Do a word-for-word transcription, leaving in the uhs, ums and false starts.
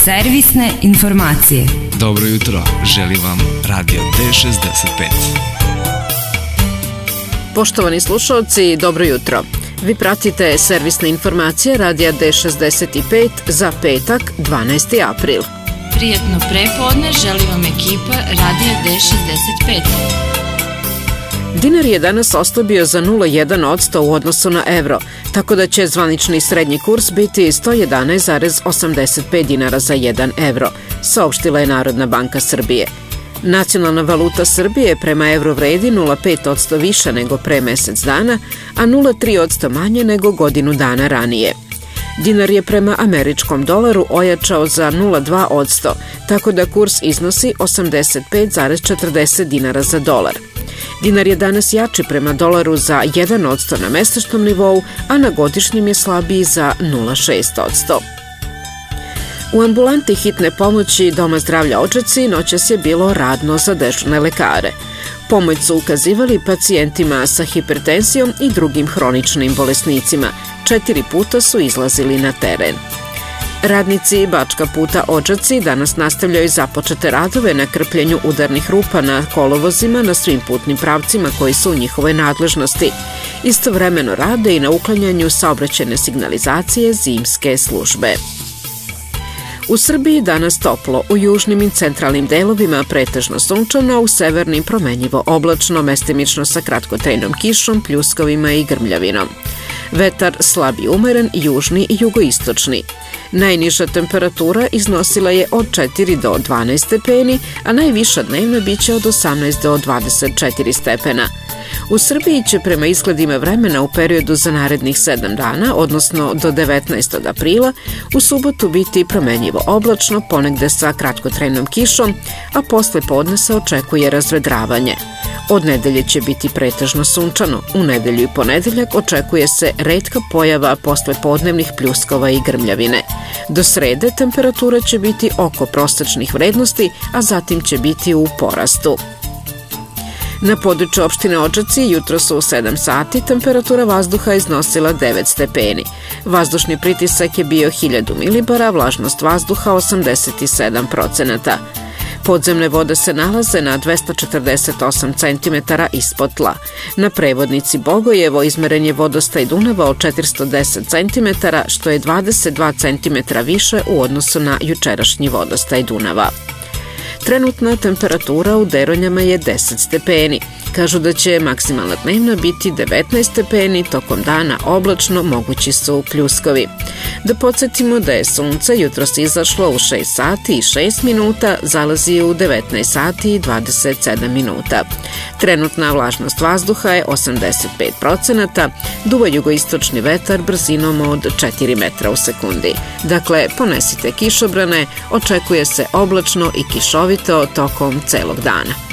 Servisne informacije. Dobro jutro, želi vam Radio D šezdeset pet. Poštovani slušalci, dobro jutro. Vi pratite servisne informacije Radija D šezdeset pet za petak, dvanaesti april. Prijetno prepodne želi vam ekipa Radija D šezdeset pet. Dinar je danas oslabio za nula zarez jedan posto u odnosu na evro, tako da će zvanični srednji kurs biti sto jedanaest zarez osamdeset pet dinara za jedan evro, saopštila je Narodna banka Srbije. Nacionalna valuta Srbije prema evru vredi nula zarez pet posto više nego pre mesec dana, a nula zarez tri posto manje nego godinu dana ranije. Dinar je prema američkom dolaru ojačao za nula zarez dva posto, tako da kurs iznosi osamdeset pet zarez četrdeset dinara za dolar. Dinar je danas jači prema dolaru za jedan posto na mesečnom nivou, a na godišnjem je slabiji za nula zarez šest posto. U ambulanti hitne pomoći Doma zdravlja Odžaci noćas je bilo radno za dežurne lekare. Pomoć su ukazivali pacijentima sa hipertenzijom i drugim hroničnim bolesnicima. Četiri puta su izlazili na teren. Radnici Bačka puta Odžaci danas nastavljaju započete radove na krpljenju udarnih rupa na kolovozima na svim putnim pravcima koji su u njihovoj nadležnosti. Istovremeno rade i na uklanjanju saobraćajne signalizacije zimske službe. U Srbiji danas toplo, u južnim i centralnim delovima pretežno sunčano, a u severnim promenjivo oblačno, mestimično sa kratkotrajnom kišom, pljuskovima i grmljavinom. Vetar slab i umeren, južni i jugoistočni. Najniža temperatura iznosila je od četiri do dvanaest stepeni, a najviša dnevna biće od osamnaest do dvadeset četiri stepena. U Srbiji će prema izgledima vremena u periodu za narednih sedam dana, odnosno do devetnaestog aprila, u subotu biti promenjivo oblačno, ponegde sa kratkotrajnom kišom, a posle podne se očekuje razvedravanje. Od nedelje će biti pretežno sunčano. U nedelju i ponedeljak očekuje se retka pojava posle podnevnih pljuskova i grmljavine. Do srede temperatura će biti oko prosečnih vrednosti, a zatim će biti u porastu. Na području opštine Odžaci jutro su u sedam sati temperatura vazduha iznosila devet stepeni. Vazdušni pritisak je bio hiljadu milibara, vlažnost vazduha osamdeset sedam procenata. Podzemne vode se nalaze na dvesta četrdeset osam centimetara ispod tla. Na prevodnici Bogojevo izmeren je vodostaj Dunava od četiristo deset centimetara, što je dvadeset dva centimetra više u odnosu na jučerašnji vodostaj Dunava. Trenutna temperatura u Deronjama je deset stepeni. Kažu da će maksimalna dnevna biti devetnaest stepeni, tokom dana oblačno, mogući su pljuskovi. Da podsjetimo da je sunce jutros izašlo u šest sati i šest minuta, zalazi u devetnaest sati i dvadeset sedam minuta. Trenutna vlažnost vazduha je osamdeset pet procenata, duva jugoistočni vetar brzinom od četiri metra u sekundi. Dakle, ponesite kišobrane, očekuje se oblačno i kišovito tokom celog dana.